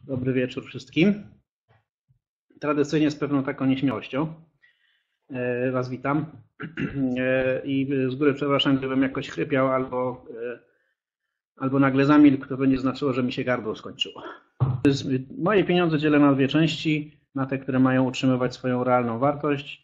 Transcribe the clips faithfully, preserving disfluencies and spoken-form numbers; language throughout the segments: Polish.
Dobry wieczór wszystkim. Tradycyjnie z pewną taką nieśmiałością Was witam i z góry przepraszam, gdybym jakoś chrypiał albo, albo nagle zamilkł, to będzie znaczyło, że mi się gardło skończyło. Moje pieniądze dzielę na dwie części, na te, które mają utrzymywać swoją realną wartość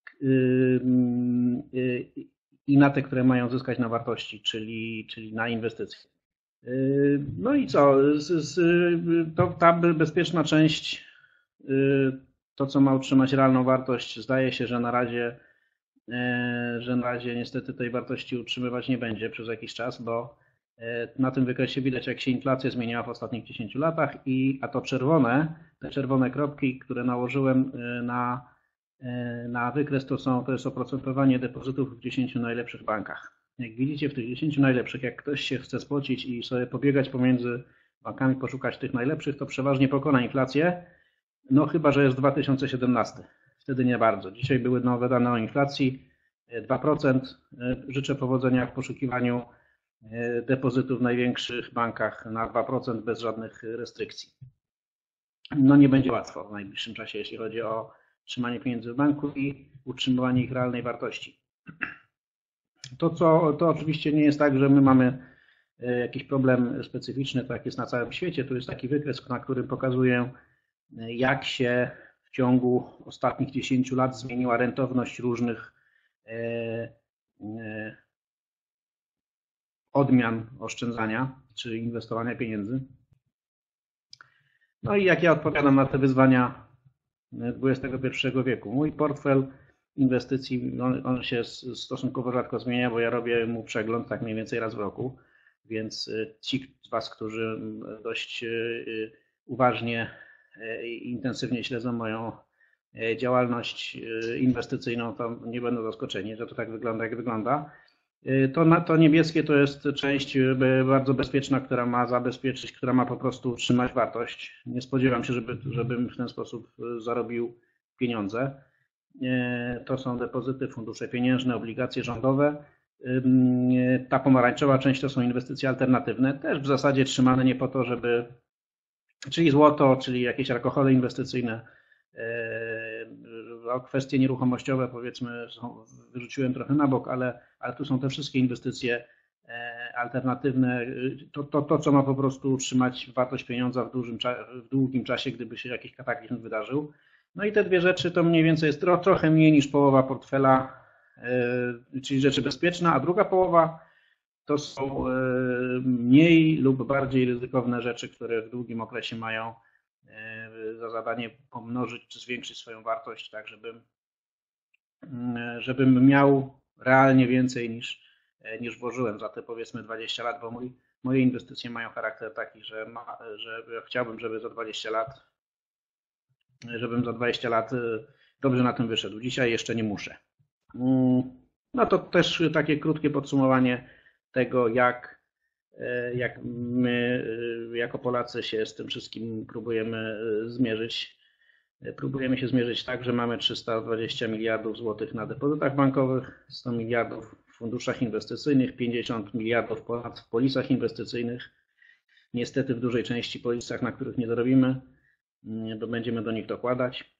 i na te, które mają zyskać na wartości, czyli, czyli na inwestycje. No i co? To ta bezpieczna część, to co ma utrzymać realną wartość, zdaje się, że na razie, że na razie niestety tej wartości utrzymywać nie będzie przez jakiś czas, bo na tym wykresie widać, jak się inflacja zmieniała w ostatnich dziesięciu latach, i, a to czerwone, te czerwone kropki, które nałożyłem na, na wykres, to, są, to jest oprocentowanie depozytów w dziesięciu najlepszych bankach. Jak widzicie, w tych dziesięciu najlepszych, jak ktoś się chce spocić i sobie pobiegać pomiędzy bankami, poszukać tych najlepszych, to przeważnie pokona inflację, no chyba że jest dwa tysiące siedemnasty. Wtedy nie bardzo. Dzisiaj były nowe dane o inflacji, dwa procent. Życzę powodzenia w poszukiwaniu depozytów w największych bankach na dwa procent bez żadnych restrykcji. No nie będzie łatwo w najbliższym czasie, jeśli chodzi o trzymanie pieniędzy w banku i utrzymywanie ich realnej wartości. To, co, to oczywiście nie jest tak, że my mamy jakiś problem specyficzny, tak jest na całym świecie. Tu jest taki wykres, na którym pokazuję, jak się w ciągu ostatnich dziesięciu lat zmieniła rentowność różnych odmian oszczędzania czy inwestowania pieniędzy. No i jak ja odpowiadam na te wyzwania dwudziestego pierwszego wieku. Mój portfel inwestycji, on, on się stosunkowo rzadko zmienia, bo ja robię mu przegląd tak mniej więcej raz w roku, więc ci z Was, którzy dość uważnie i intensywnie śledzą moją działalność inwestycyjną, to nie będą zaskoczeni, że to tak wygląda, jak wygląda. To, to niebieskie to jest część bardzo bezpieczna, która ma zabezpieczyć, która ma po prostu utrzymać wartość. Nie spodziewam się, żeby, żebym w ten sposób zarobił pieniądze. To są depozyty, fundusze pieniężne, obligacje rządowe. Ta pomarańczowa część to są inwestycje alternatywne, też w zasadzie trzymane nie po to, żeby, czyli złoto, czyli jakieś alkohole inwestycyjne. Kwestie nieruchomościowe, powiedzmy, są, wyrzuciłem trochę na bok, ale, ale tu są te wszystkie inwestycje alternatywne. To, to, to, co ma po prostu utrzymać wartość pieniądza w, dużym, w długim czasie, gdyby się jakiś kataklizm wydarzył. No i te dwie rzeczy to mniej więcej jest tro, trochę mniej niż połowa portfela, czyli rzeczy bezpieczne, a druga połowa to są mniej lub bardziej ryzykowne rzeczy, które w długim okresie mają za zadanie pomnożyć czy zwiększyć swoją wartość, tak żebym, żebym miał realnie więcej niż, niż włożyłem za te powiedzmy dwadzieścia lat, bo mój, moje inwestycje mają charakter taki, że, ma, że ja chciałbym, żeby za dwadzieścia lat, żebym za dwadzieścia lat dobrze na tym wyszedł. Dzisiaj jeszcze nie muszę. No to też takie krótkie podsumowanie tego, jak jak my jako Polacy się z tym wszystkim próbujemy zmierzyć. Próbujemy się zmierzyć tak, że mamy trzysta dwadzieścia miliardów złotych na depozytach bankowych, sto miliardów w funduszach inwestycyjnych, pięćdziesiąt miliardów ponad w polisach inwestycyjnych. Niestety w dużej części polisach, na których nie zarobimy, bo będziemy do nich dokładać.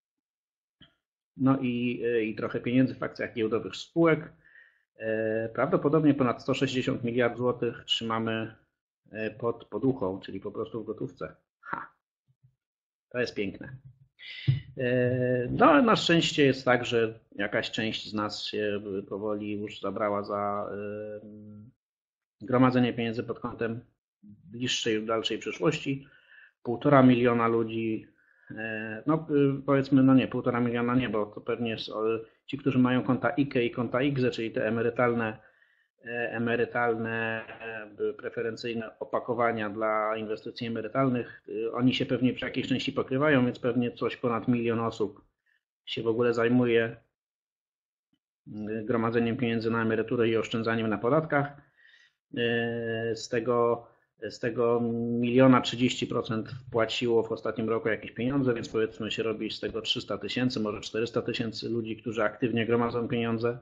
No i, i trochę pieniędzy w akcjach giełdowych spółek. Prawdopodobnie ponad sto sześćdziesiąt miliardów złotych trzymamy pod poduchą, czyli po prostu w gotówce. Ha, to jest piękne. No, na szczęście jest tak, że jakaś część z nas się powoli już zabrała za gromadzenie pieniędzy pod kątem bliższej lub dalszej przyszłości. Półtora miliona ludzi, no powiedzmy, no nie, półtora miliona nie, bo to pewnie ci, którzy mają konta I K E i konta I K Z E, czyli te emerytalne, emerytalne preferencyjne opakowania dla inwestycji emerytalnych, oni się pewnie przy jakiejś części pokrywają, więc pewnie coś ponad milion osób się w ogóle zajmuje gromadzeniem pieniędzy na emeryturę i oszczędzaniem na podatkach. Z tego Z tego miliona trzydzieści procent wpłaciło w ostatnim roku jakieś pieniądze, więc powiedzmy się robi z tego trzysta tysięcy, może czterysta tysięcy ludzi, którzy aktywnie gromadzą pieniądze.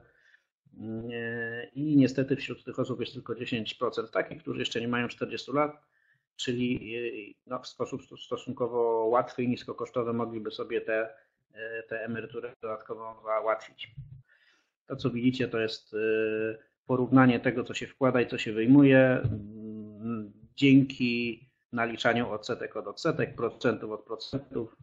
I niestety wśród tych osób jest tylko dziesięć procent takich, którzy jeszcze nie mają czterdziestu lat, czyli no, w sposób stosunkowo łatwy i niskokosztowy mogliby sobie te, te emeryturę dodatkową załatwić. To, co widzicie, to jest porównanie tego, co się wkłada i co się wyjmuje dzięki naliczaniu odsetek od odsetek, procentów od procentów.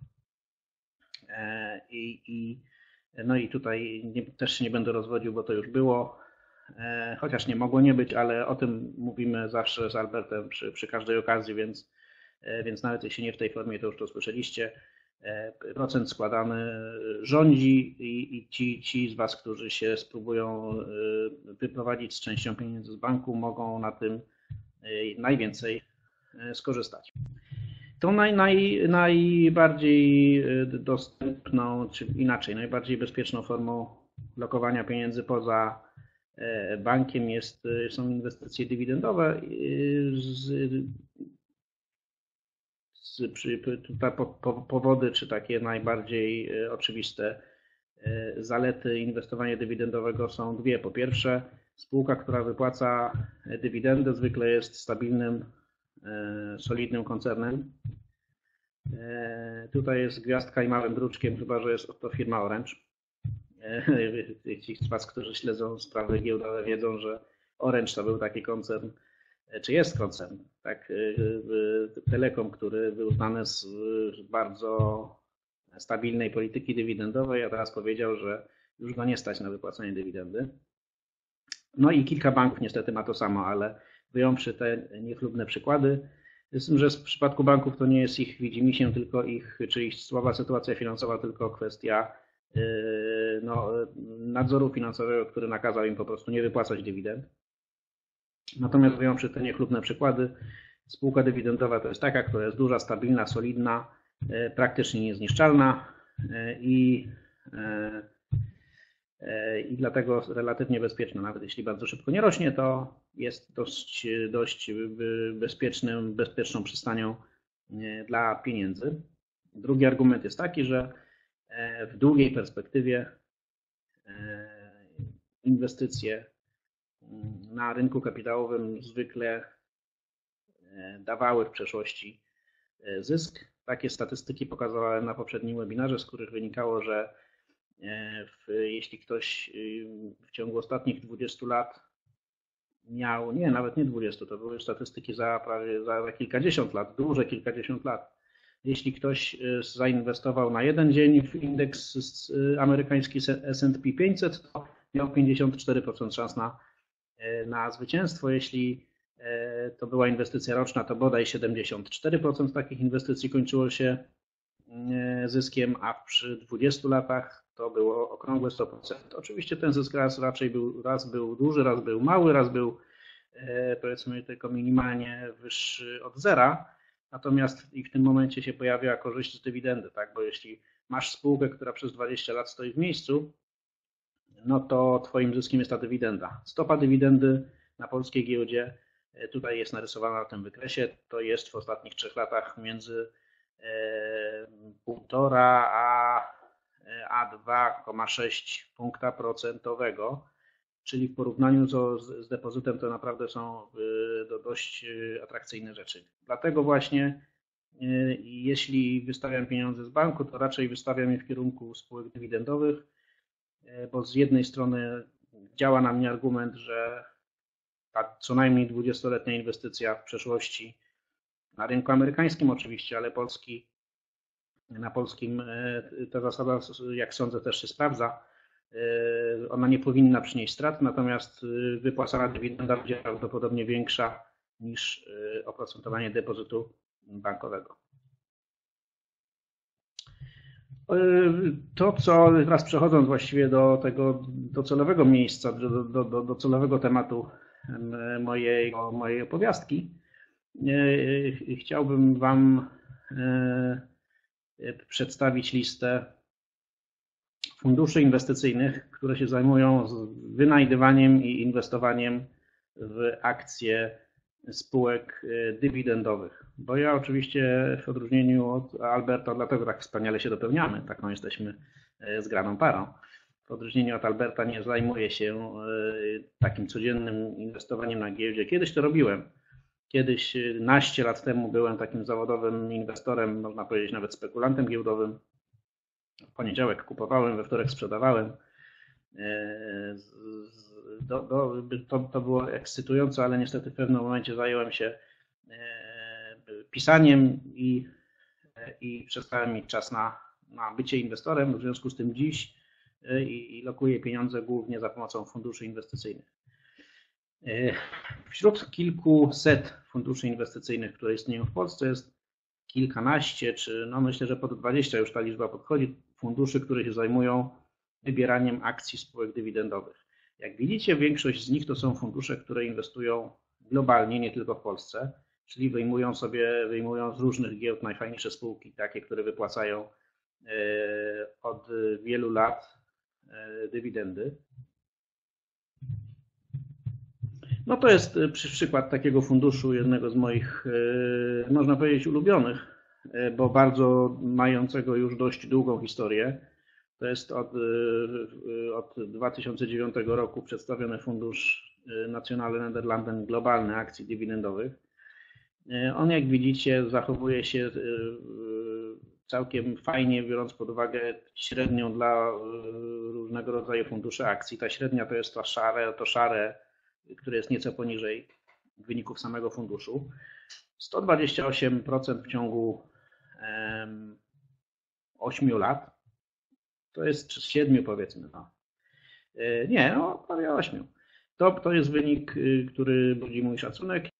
I, i, no i tutaj nie, też się nie będę rozwodził, bo to już było, chociaż nie mogło nie być, ale o tym mówimy zawsze z Albertem przy, przy każdej okazji, więc, więc nawet jeśli nie w tej formie, to już to słyszeliście. Procent składany rządzi i, i ci, ci z Was, którzy się spróbują wyprowadzić z częścią pieniędzy z banku, mogą na tym najwięcej skorzystać. Tą naj, naj, najbardziej dostępną, czy inaczej, najbardziej bezpieczną formą lokowania pieniędzy poza bankiem jest, są inwestycje dywidendowe. Z, z, przy, tutaj po, po, powody, czy takie najbardziej oczywiste zalety inwestowania dywidendowego są dwie. Po pierwsze, spółka, która wypłaca dywidendę, zwykle jest stabilnym, solidnym koncernem. Tutaj jest gwiazdka i małym druczkiem, chyba że jest to firma Orange. Ci z Was, którzy śledzą sprawy giełdowe, wiedzą, że Orange to był taki koncern, czy jest koncern, tak, telekom, który był znany z bardzo stabilnej polityki dywidendowej, a teraz powiedział, że już go nie stać na wypłacenie dywidendy. No i kilka banków niestety ma to samo, ale wyjąwszy te niechlubne przykłady, z tym, że w przypadku banków to nie jest ich widzimisię, tylko ich, czy ich słaba sytuacja finansowa, tylko kwestia no, nadzoru finansowego, który nakazał im po prostu nie wypłacać dywidend. Natomiast wyjąwszy te niechlubne przykłady, spółka dywidendowa to jest taka, która jest duża, stabilna, solidna, praktycznie niezniszczalna i, i dlatego relatywnie bezpieczna. Nawet jeśli bardzo szybko nie rośnie, to jest dość, dość bezpiecznym, bezpieczną przystanią dla pieniędzy. Drugi argument jest taki, że w długiej perspektywie inwestycje na rynku kapitałowym zwykle dawały w przeszłości zysk. Takie statystyki pokazywałem na poprzednim webinarze, z których wynikało, że w, jeśli ktoś w ciągu ostatnich dwudziestu lat miał, nie, nawet nie dwudziestu, to były statystyki za prawie za kilkadziesiąt lat, duże kilkadziesiąt lat. Jeśli ktoś zainwestował na jeden dzień w indeks amerykański S and P pięćset, to miał pięćdziesiąt cztery procent szans na, na zwycięstwo. Jeśli to była inwestycja roczna, to bodaj siedemdziesiąt cztery procent takich inwestycji kończyło się zyskiem, a przy dwudziestu latach to było okrągłe sto procent. Oczywiście ten zysk raz raczej był, raz był duży, raz był mały, raz był powiedzmy tylko minimalnie wyższy od zera. Natomiast i w tym momencie się pojawia korzyść z dywidendy, tak? Bo jeśli masz spółkę, która przez dwadzieścia lat stoi w miejscu, no to Twoim zyskiem jest ta dywidenda. Stopa dywidendy na polskiej giełdzie, tutaj jest narysowana na tym wykresie, to jest w ostatnich trzech latach między półtora a dwa przecinek sześć punkta procentowego, czyli w porównaniu z, z depozytem to naprawdę są to dość atrakcyjne rzeczy. Dlatego właśnie jeśli wystawiam pieniądze z banku, to raczej wystawiam je w kierunku spółek dywidendowych, bo z jednej strony działa na mnie argument, że ta co najmniej dwudziestoletnia inwestycja w przeszłości na rynku amerykańskim oczywiście, ale polski, na polskim ta zasada, jak sądzę, też się sprawdza. Ona nie powinna przynieść strat, natomiast wypłacana dywidenda będzie prawdopodobnie większa niż oprocentowanie depozytu bankowego. To, co teraz przechodząc właściwie do tego docelowego miejsca, do, do, do docelowego tematu mojej, mojej opowiastki, chciałbym Wam przedstawić listę funduszy inwestycyjnych, które się zajmują wynajdywaniem i inwestowaniem w akcje spółek dywidendowych. Bo ja oczywiście w odróżnieniu od Alberta, dlatego tak wspaniale się dopełniamy, taką jesteśmy zgraną parą. W odróżnieniu od Alberta nie zajmuję się takim codziennym inwestowaniem na giełdzie. Kiedyś to robiłem, Kiedyś, naście lat temu, byłem takim zawodowym inwestorem, można powiedzieć nawet spekulantem giełdowym. W poniedziałek kupowałem, we wtorek sprzedawałem. Do, do, to, to było ekscytujące, ale niestety w pewnym momencie zająłem się pisaniem i, i przestałem mieć czas na, na bycie inwestorem. W związku z tym dziś i, i lokuję pieniądze głównie za pomocą funduszy inwestycyjnych. Wśród kilkuset funduszy inwestycyjnych, które istnieją w Polsce, jest kilkanaście, czy no myślę, że pod dwadzieścia już ta liczba podchodzi, funduszy, które się zajmują wybieraniem akcji spółek dywidendowych. Jak widzicie, większość z nich to są fundusze, które inwestują globalnie, nie tylko w Polsce, czyli wyjmują sobie, wyjmują z różnych giełd najfajniejsze spółki, takie, które wypłacają od wielu lat dywidendy. No to jest przykład takiego funduszu, jednego z moich, można powiedzieć, ulubionych, bo bardzo mającego już dość długą historię. To jest od, od dwa tysiące dziewiątego roku przedstawiony fundusz Nationale Nederlanden Globalny Akcji Dywidendowych. On, jak widzicie, zachowuje się całkiem fajnie, biorąc pod uwagę średnią dla różnego rodzaju funduszy akcji. Ta średnia to jest to szare, to szare, które jest nieco poniżej wyników samego funduszu. sto dwadzieścia osiem procent w ciągu ośmiu lat. To jest siedmiu, powiedzmy. No. Nie, no prawie ośmiu. To, to jest wynik, który budzi mój szacunek.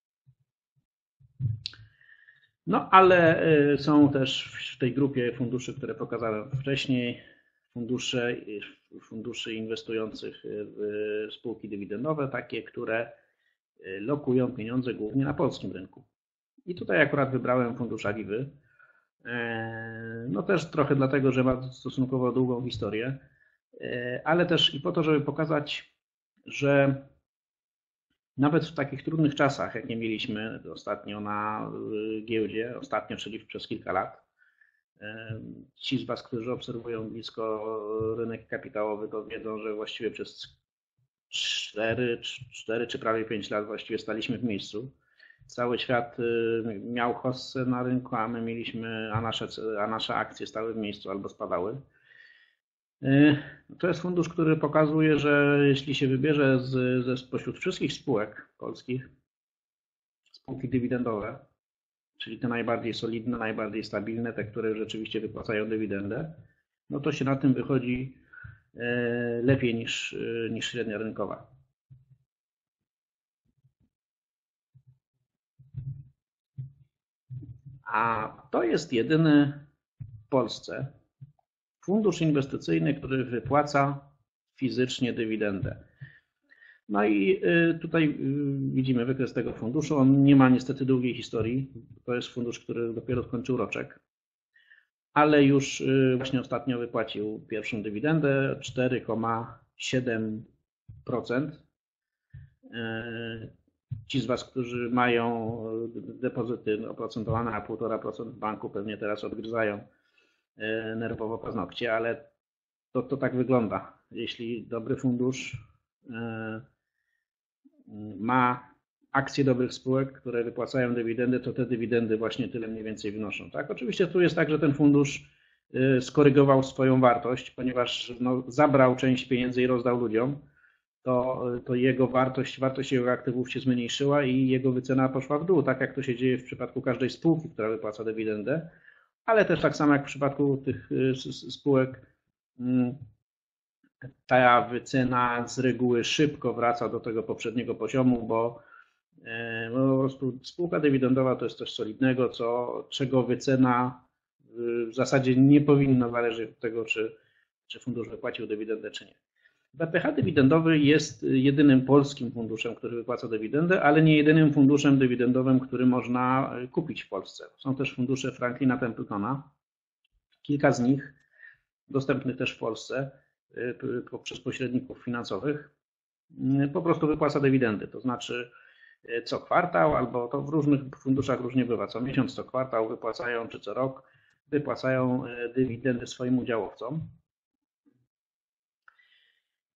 No ale są też w tej grupie funduszy, które pokazałem wcześniej, fundusze, funduszy inwestujących w spółki dywidendowe, takie, które lokują pieniądze głównie na polskim rynku. I tutaj akurat wybrałem fundusz Aviwy. No też trochę dlatego, że ma stosunkowo długą historię, ale też i po to, żeby pokazać, że nawet w takich trudnych czasach, jak nie mieliśmy ostatnio na giełdzie, ostatnio, czyli przez kilka lat, ci z Was, którzy obserwują blisko rynek kapitałowy, to wiedzą, że właściwie przez cztery, cztery czy prawie pięć lat właściwie staliśmy w miejscu. Cały świat miał hossę na rynku, a my mieliśmy, a nasze, a nasze akcje stały w miejscu albo spadały. To jest fundusz, który pokazuje, że jeśli się wybierze z, ze spośród wszystkich spółek polskich spółki dywidendowe, czyli te najbardziej solidne, najbardziej stabilne, te, które rzeczywiście wypłacają dywidendę, no to się na tym wychodzi lepiej niż, niż średnia rynkowa. A to jest jedyny w Polsce fundusz inwestycyjny, który wypłaca fizycznie dywidendę. No i tutaj widzimy wykres tego funduszu. On nie ma niestety długiej historii. To jest fundusz, który dopiero skończył roczek, ale już właśnie ostatnio wypłacił pierwszą dywidendę cztery przecinek siedem procent. Ci z Was, którzy mają depozyty oprocentowane na półtora procent w banku, pewnie teraz odgryzają nerwowo paznokcie, ale to, to tak wygląda. Jeśli dobry fundusz ma akcje dobrych spółek, które wypłacają dywidendy, to te dywidendy właśnie tyle mniej więcej wynoszą. Tak? Oczywiście tu jest tak, że ten fundusz skorygował swoją wartość, ponieważ no, zabrał część pieniędzy i rozdał ludziom, to, to jego wartość, wartość jego aktywów się zmniejszyła i jego wycena poszła w dół, tak jak to się dzieje w przypadku każdej spółki, która wypłaca dywidendę, ale też tak samo jak w przypadku tych spółek ta wycena z reguły szybko wraca do tego poprzedniego poziomu, bo, bo po prostu spółka dywidendowa to jest coś solidnego, co, czego wycena w zasadzie nie powinna zależeć od tego, czy, czy fundusz wypłacił dywidendę, czy nie. B P H dywidendowy jest jedynym polskim funduszem, który wypłaca dywidendę, ale nie jedynym funduszem dywidendowym, który można kupić w Polsce. Są też fundusze Franklina Templetona. Kilka z nich dostępnych też w Polsce poprzez pośredników finansowych po prostu wypłaca dywidendy. To znaczy co kwartał, albo to w różnych funduszach różnie bywa. Co miesiąc, co kwartał wypłacają, czy co rok wypłacają dywidendy swoim udziałowcom.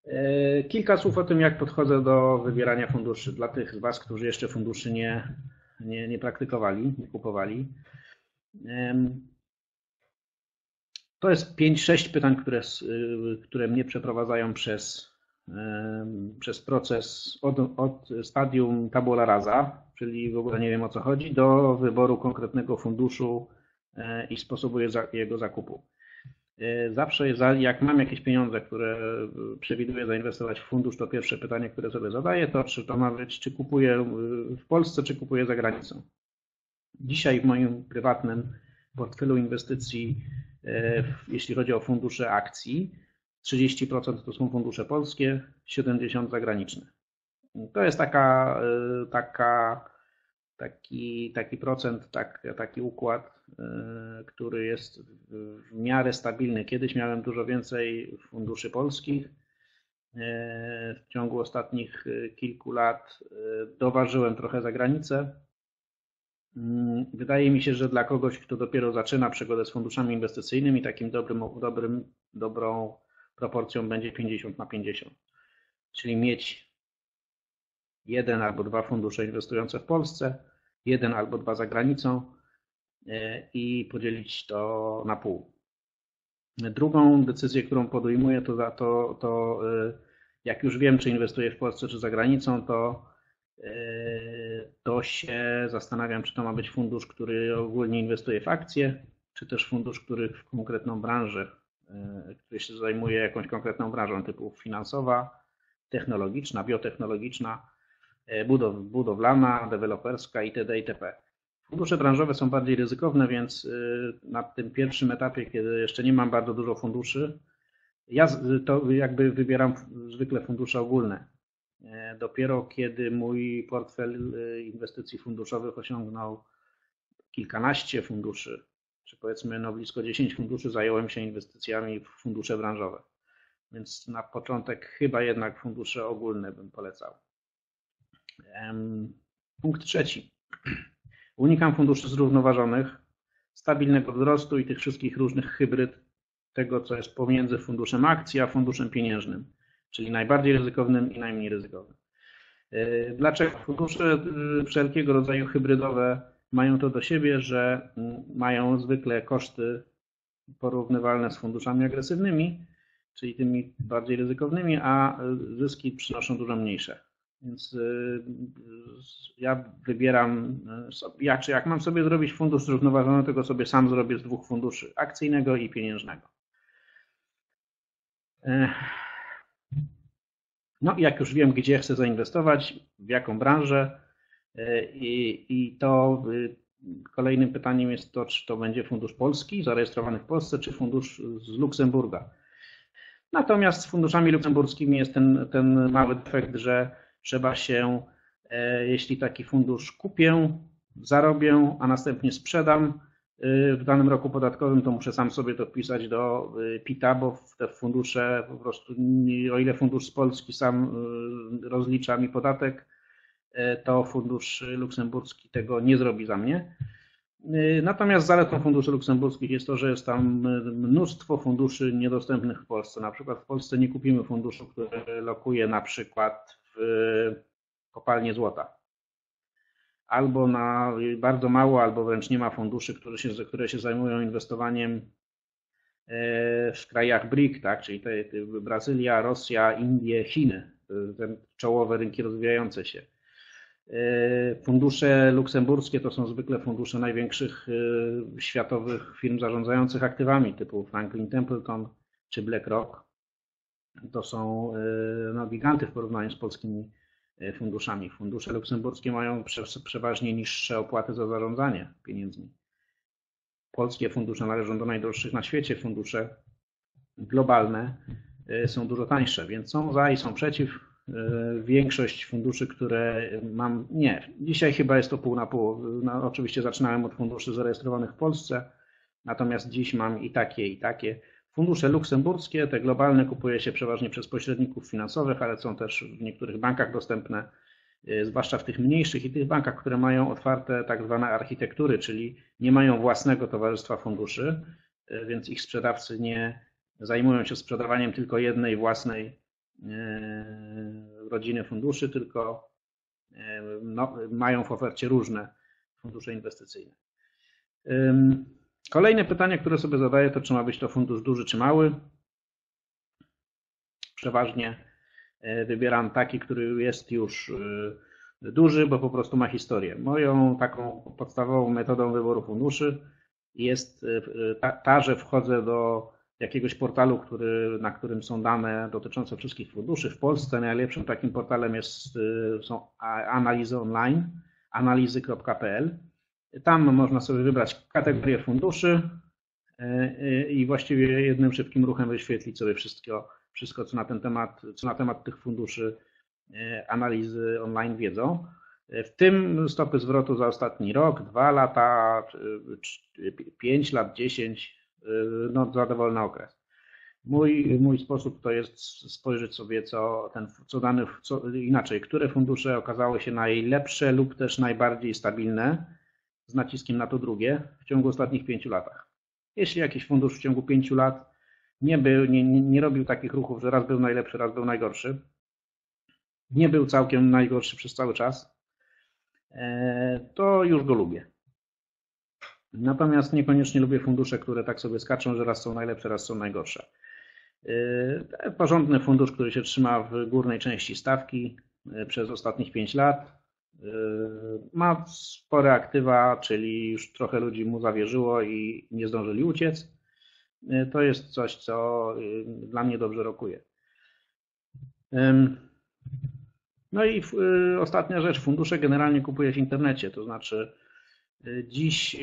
Kilka słów o tym, jak podchodzę do wybierania funduszy. Dla tych z Was, którzy jeszcze funduszy nie, nie, nie praktykowali, nie kupowali. To jest pięć sześć pytań, które, które mnie przeprowadzają przez, przez proces od, od stadium tabula rasa, czyli w ogóle nie wiem o co chodzi, do wyboru konkretnego funduszu i sposobu jego zakupu. Zawsze jak mam jakieś pieniądze, które przewiduję zainwestować w fundusz, to pierwsze pytanie, które sobie zadaję, to czy to ma być, czy kupuję w Polsce, czy kupuję za granicą. Dzisiaj w moim prywatnym portfelu inwestycji, jeśli chodzi o fundusze akcji, trzydzieści procent to są fundusze polskie, siedemdziesiąt procent zagraniczne. To jest taka, taka, taki, taki procent, tak, taki układ, który jest w miarę stabilny. Kiedyś miałem dużo więcej funduszy polskich. W ciągu ostatnich kilku lat doważyłem trochę za granicę. Wydaje mi się, że dla kogoś, kto dopiero zaczyna przygodę z funduszami inwestycyjnymi, takim dobrym, dobrym, dobrą proporcją będzie pięćdziesiąt na pięćdziesiąt. Czyli mieć jeden albo dwa fundusze inwestujące w Polsce, jeden albo dwa za granicą i podzielić to na pół. Drugą decyzję, którą podejmuję, to, to, to jak już wiem, czy inwestuję w Polsce, czy za granicą, to to się zastanawiam, czy to ma być fundusz, który ogólnie inwestuje w akcje, czy też fundusz, który w konkretną branżę, który się zajmuje jakąś konkretną branżą typu finansowa, technologiczna, biotechnologiczna, budow, budowlana, deweloperska itd. itp. Fundusze branżowe są bardziej ryzykowne, więc na tym pierwszym etapie, kiedy jeszcze nie mam bardzo dużo funduszy, ja to jakby wybieram zwykle fundusze ogólne. Dopiero kiedy mój portfel inwestycji funduszowych osiągnął kilkanaście funduszy, czy powiedzmy no blisko dziesięć funduszy, zająłem się inwestycjami w fundusze branżowe. Więc na początek chyba jednak fundusze ogólne bym polecał. Punkt trzeci. Unikam funduszy zrównoważonych, stabilnego wzrostu i tych wszystkich różnych hybryd tego, co jest pomiędzy funduszem akcji a funduszem pieniężnym, czyli najbardziej ryzykownym i najmniej ryzykownym. Dlaczego? Fundusze wszelkiego rodzaju hybrydowe mają to do siebie, że mają zwykle koszty porównywalne z funduszami agresywnymi, czyli tymi bardziej ryzykownymi, a zyski przynoszą dużo mniejsze. Więc ja wybieram, jak, czy jak mam sobie zrobić fundusz zrównoważony, to go sobie sam zrobię z dwóch funduszy, akcyjnego i pieniężnego. No i jak już wiem, gdzie chcę zainwestować, w jaką branżę i, i to kolejnym pytaniem jest to, czy to będzie fundusz polski, zarejestrowany w Polsce, czy fundusz z Luksemburga. Natomiast z funduszami luksemburskimi jest ten, ten mały defekt, że trzeba się, jeśli taki fundusz kupię, zarobię, a następnie sprzedam w danym roku podatkowym, to muszę sam sobie to wpisać do pita, bo te fundusze po prostu, o ile fundusz z Polski sam rozlicza mi podatek, to fundusz luksemburski tego nie zrobi za mnie. Natomiast zaletą funduszy luksemburskich jest to, że jest tam mnóstwo funduszy niedostępnych w Polsce. Na przykład w Polsce nie kupimy funduszu, który lokuje na przykład w kopalnię złota. Albo na bardzo mało, albo wręcz nie ma funduszy, które się, które się zajmują inwestowaniem w krajach B R I C, tak? Czyli te, te Brazylia, Rosja, Indie, Chiny, te czołowe rynki rozwijające się. Fundusze luksemburskie to są zwykle fundusze największych światowych firm zarządzających aktywami typu Franklin Templeton czy BlackRock. To są no, giganty w porównaniu z polskimi funduszami. Fundusze luksemburskie mają przeważnie niższe opłaty za zarządzanie pieniędzmi. Polskie fundusze należą do najdroższych na świecie. Fundusze globalne są dużo tańsze, więc są za i są przeciw. Większość funduszy, które mam, nie, dzisiaj chyba jest to pół na pół. No, oczywiście zaczynałem od funduszy zarejestrowanych w Polsce, natomiast dziś mam i takie, i takie. Fundusze luksemburskie, te globalne, kupuje się przeważnie przez pośredników finansowych, ale są też w niektórych bankach dostępne, zwłaszcza w tych mniejszych i tych bankach, które mają otwarte tak zwane architektury, czyli nie mają własnego towarzystwa funduszy, więc ich sprzedawcy nie zajmują się sprzedawaniem tylko jednej własnej rodziny funduszy, tylko no, mają w ofercie różne fundusze inwestycyjne. Kolejne pytanie, które sobie zadaję, to czy ma być to fundusz duży czy mały. Przeważnie wybieram taki, który jest już duży, bo po prostu ma historię. Moją taką podstawową metodą wyboru funduszy jest ta, ta że wchodzę do jakiegoś portalu, który, na którym są dane dotyczące wszystkich funduszy. W Polsce najlepszym takim portalem jest, są analizy online, analizy kropka p l. Tam można sobie wybrać kategorię funduszy i właściwie jednym szybkim ruchem wyświetlić sobie wszystko, wszystko co na ten temat, co na temat tych funduszy analizy online wiedzą. W tym stopy zwrotu za ostatni rok, dwa lata, pięć lat, dziesięć, no za dowolny okres. Mój, mój sposób to jest spojrzeć sobie, co, ten, co dane, co, inaczej, które fundusze okazały się najlepsze lub też najbardziej stabilne, z naciskiem na to drugie, w ciągu ostatnich pięciu latach. Jeśli jakiś fundusz w ciągu pięciu lat nie, był, nie, nie, nie robił takich ruchów, że raz był najlepszy, raz był najgorszy, nie był całkiem najgorszy przez cały czas, to już go lubię. Natomiast niekoniecznie lubię fundusze, które tak sobie skaczą, że raz są najlepsze, raz są najgorsze. Porządny fundusz, który się trzyma w górnej części stawki przez ostatnich pięć lat, ma spore aktywa, czyli już trochę ludzi mu zawierzyło i nie zdążyli uciec. To jest coś, co dla mnie dobrze rokuje. No i ostatnia rzecz, fundusze generalnie kupuję w internecie, to znaczy dziś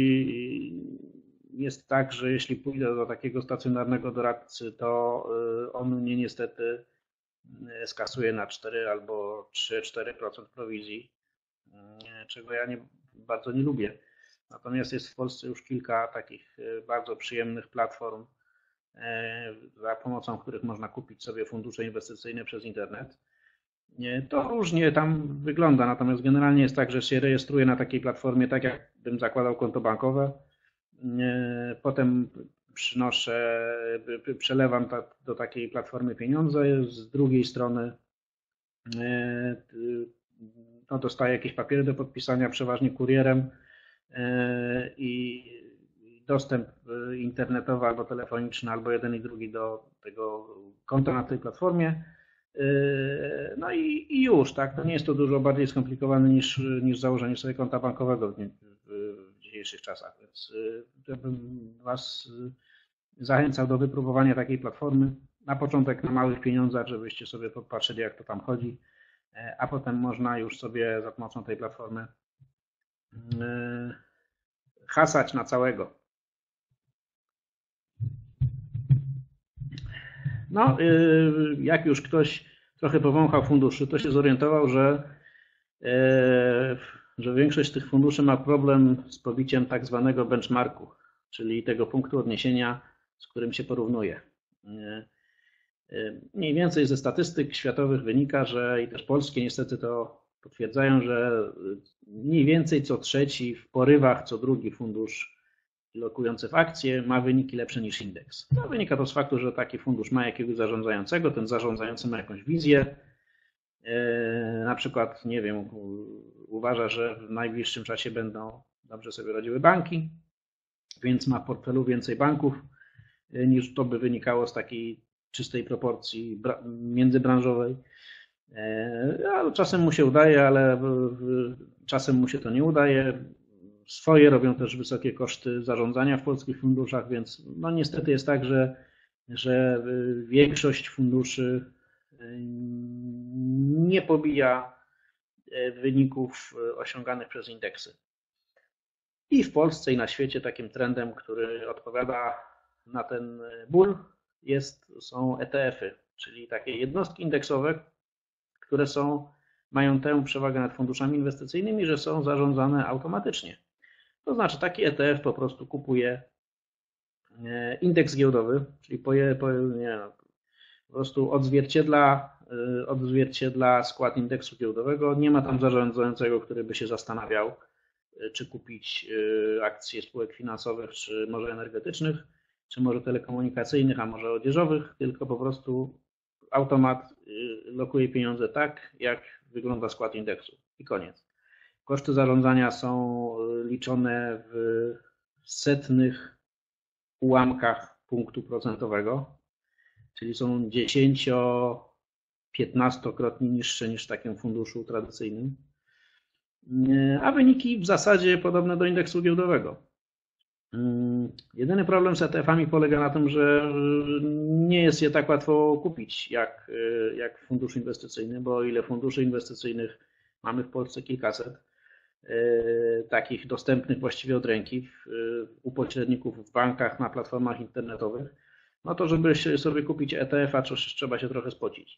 jest tak, że jeśli pójdę do takiego stacjonarnego doradcy, to on mnie niestety skasuje na cztery albo trzy cztery procent prowizji, czego ja nie, bardzo nie lubię. Natomiast jest w Polsce już kilka takich bardzo przyjemnych platform, za pomocą których można kupić sobie fundusze inwestycyjne przez internet. To różnie tam wygląda, natomiast generalnie jest tak, że się rejestruję na takiej platformie, tak jakbym zakładał konto bankowe. Potem przynoszę, przelewam do takiej platformy pieniądze, z drugiej strony no, dostaję jakieś papiery do podpisania, przeważnie kurierem i dostęp internetowy albo telefoniczny, albo jeden i drugi do tego konta na tej platformie. No i, i już, tak, to nie jest to dużo bardziej skomplikowane niż, niż założenie sobie konta bankowego w, w dzisiejszych czasach, więc ja bym Was zachęcał do wypróbowania takiej platformy. Na początek na małych pieniądzach, żebyście sobie popatrzyli, jak to tam chodzi, a potem można już sobie za pomocą tej platformy hasać na całego. No, jak już ktoś trochę powąchał funduszy, to się zorientował, że, że większość z tych funduszy ma problem z pobiciem tak zwanego benchmarku, czyli tego punktu odniesienia, z którym się porównuje. Mniej więcej ze statystyk światowych wynika, że i też polskie niestety to potwierdzają, że mniej więcej co trzeci, w porywach co drugi fundusz lokujący w akcje ma wyniki lepsze niż indeks. No, wynika to z faktu, że taki fundusz ma jakiegoś zarządzającego, ten zarządzający ma jakąś wizję, na przykład, nie wiem, uważa, że w najbliższym czasie będą dobrze sobie radziły banki, więc ma w portfelu więcej banków niż to by wynikało z takiej czystej proporcji międzybranżowej. Czasem mu się udaje, ale czasem mu się to nie udaje. Swoje robią też wysokie koszty zarządzania w polskich funduszach, więc no niestety jest tak, że, że większość funduszy nie pobija wyników osiąganych przez indeksy. I w Polsce i na świecie takim trendem, który odpowiada na ten ból, jest, są E T F-y, czyli takie jednostki indeksowe, które są, mają tę przewagę nad funduszami inwestycyjnymi, że są zarządzane automatycznie. To znaczy taki E T F po prostu kupuje indeks giełdowy, czyli po, po, nie, po prostu odzwierciedla, odzwierciedla skład indeksu giełdowego. Nie ma tam zarządzającego, który by się zastanawiał, czy kupić akcje spółek finansowych, czy może energetycznych, czy może telekomunikacyjnych, a może odzieżowych, tylko po prostu automat lokuje pieniądze tak, jak wygląda skład indeksu i koniec. Koszty zarządzania są liczone w setnych ułamkach punktu procentowego, czyli są dziesięcio-piętnastokrotnie niższe niż w takim funduszu tradycyjnym, a wyniki w zasadzie podobne do indeksu giełdowego. Jedyny problem z E T F-ami polega na tym, że nie jest je tak łatwo kupić jak, jak fundusz inwestycyjny, bo o ile funduszy inwestycyjnych mamy w Polsce kilkaset, takich dostępnych właściwie od ręki u pośredników w bankach, na platformach internetowych, no to żeby sobie kupić E T F-a, trzeba się trochę spocić.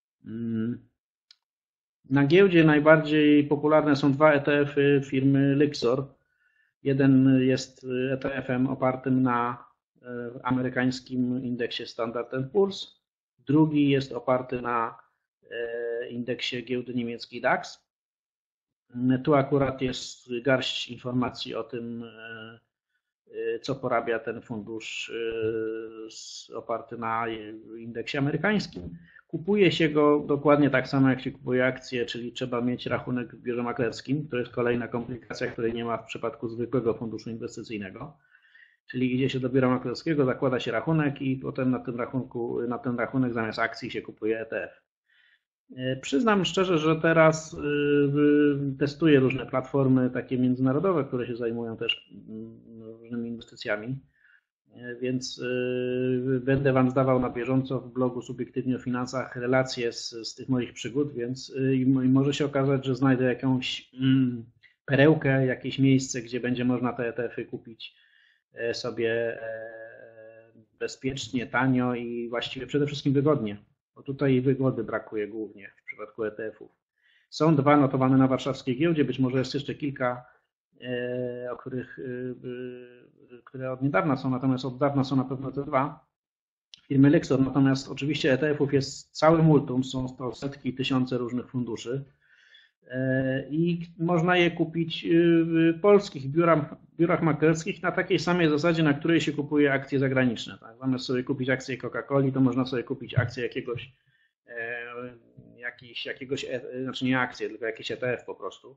Na giełdzie najbardziej popularne są dwa E T F-y firmy Lyxor. Jeden jest E T F-em opartym na amerykańskim indeksie Standard and Poor's, drugi jest oparty na indeksie giełdy niemieckiej DAX. Tu akurat jest garść informacji o tym, co porabia ten fundusz oparty na indeksie amerykańskim. Kupuje się go dokładnie tak samo, jak się kupuje akcje, czyli trzeba mieć rachunek w biurze maklerskim. To jest kolejna komplikacja, której nie ma w przypadku zwykłego funduszu inwestycyjnego. Czyli idzie się do biura maklerskiego, zakłada się rachunek i potem na tym rachunku, na ten rachunek zamiast akcji się kupuje E T F. Przyznam szczerze, że teraz testuję różne platformy takie międzynarodowe, które się zajmują też różnymi inwestycjami, więc będę Wam zdawał na bieżąco w blogu Subiektywnie o Finansach relacje z, z tych moich przygód, więc i może się okazać, że znajdę jakąś perełkę, jakieś miejsce, gdzie będzie można te E T F-y kupić sobie bezpiecznie, tanio i właściwie przede wszystkim wygodnie. Bo tutaj wygody brakuje głównie w przypadku E T F-ów. Są dwa notowane na warszawskiej giełdzie, być może jest jeszcze kilka, o których, które od niedawna są, natomiast od dawna są na pewno te dwa. Firmy Lyxor, natomiast oczywiście E T F-ów jest całe multum, są to setki, tysiące różnych funduszy i można je kupić w polskich biurach, biurach maklerskich na takiej samej zasadzie, na której się kupuje akcje zagraniczne. Tak? Zamiast sobie kupić akcję Coca-Coli, to można sobie kupić akcję jakiegoś, jakiś, jakiegoś, znaczy nie akcję, tylko jakiś E T F po prostu.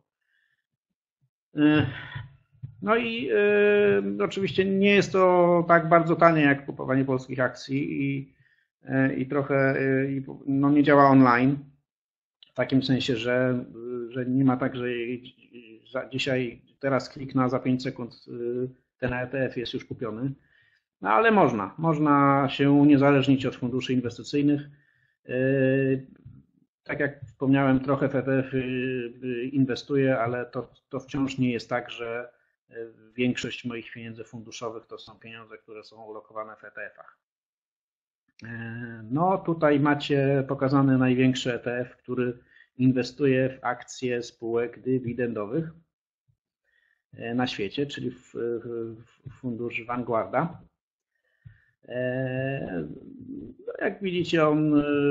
No i y, oczywiście nie jest to tak bardzo tanie jak kupowanie polskich akcji i, i trochę y, no nie działa online. W takim sensie, że, że nie ma tak, że dzisiaj, teraz kliknę za pięć sekund, ten E T F jest już kupiony. No ale można, można się uniezależnić od funduszy inwestycyjnych. Tak jak wspomniałem, trochę w E T F inwestuję, ale to, to wciąż nie jest tak, że większość moich pieniędzy funduszowych to są pieniądze, które są ulokowane w E T F-ach. No tutaj macie pokazany największy E T F, który inwestuje w akcje spółek dywidendowych na świecie, czyli w, w fundusz Vanguarda. Jak widzicie, on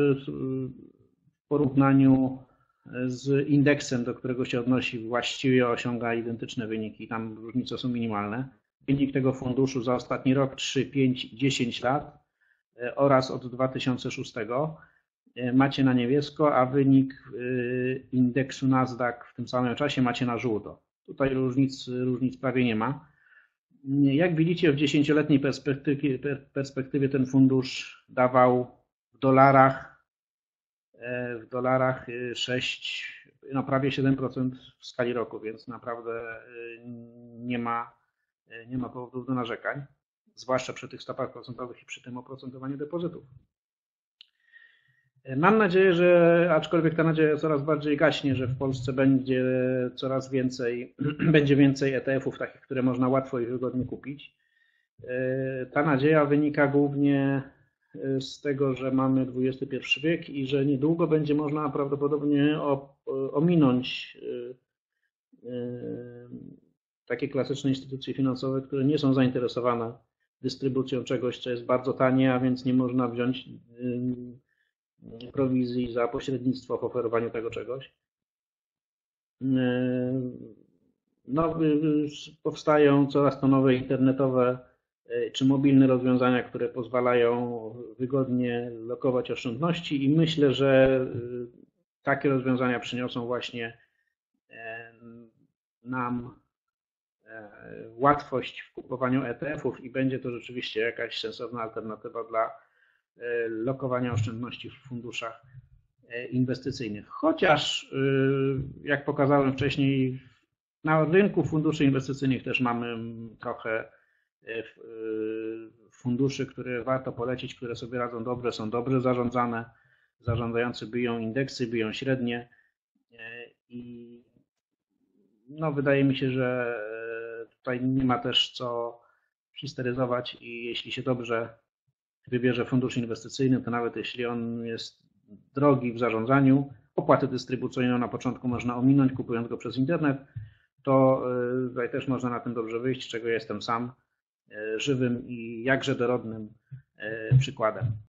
w porównaniu z indeksem, do którego się odnosi, właściwie osiąga identyczne wyniki. Tam różnice są minimalne. Wynik tego funduszu za ostatni rok, trzy, pięć, dziesięć lat oraz od dwa tysiące szóstego macie na niebiesko, a wynik indeksu Nasdaq w tym samym czasie macie na żółto. Tutaj różnic, różnic prawie nie ma. Jak widzicie, w dziesięcioletniej perspektywie, perspektywie ten fundusz dawał w dolarach w dolarach sześć, no prawie siedem procent w skali roku, więc naprawdę nie ma, nie ma powodów do narzekań, zwłaszcza przy tych stopach procentowych i przy tym oprocentowaniu depozytów. Mam nadzieję, że aczkolwiek ta nadzieja coraz bardziej gaśnie, że w Polsce będzie coraz więcej, będzie więcej E T F-ów takich, które można łatwo i wygodnie kupić. Ta nadzieja wynika głównie z tego, że mamy dwudziesty pierwszy wiek i że niedługo będzie można prawdopodobnie ominąć takie klasyczne instytucje finansowe, które nie są zainteresowane dystrybucją czegoś, co jest bardzo tanie, a więc nie można wziąć prowizji za pośrednictwo w oferowaniu tego czegoś. No, powstają coraz to nowe internetowe czy mobilne rozwiązania, które pozwalają wygodnie lokować oszczędności i myślę, że takie rozwiązania przyniosą właśnie nam łatwość w kupowaniu E T F-ów i będzie to rzeczywiście jakaś sensowna alternatywa dla lokowania oszczędności w funduszach inwestycyjnych. Chociaż, jak pokazałem wcześniej, na rynku funduszy inwestycyjnych też mamy trochę funduszy, które warto polecić, które sobie radzą dobrze, są dobrze zarządzane. Zarządzający biją indeksy, biją średnie i no, wydaje mi się, że tutaj nie ma też co histeryzować i jeśli się dobrze wybierze fundusz inwestycyjny, to nawet jeśli on jest drogi w zarządzaniu, opłatę dystrybucyjną na początku można ominąć, kupując go przez internet, to tutaj też można na tym dobrze wyjść, czego jestem sam żywym i jakże dorodnym przykładem.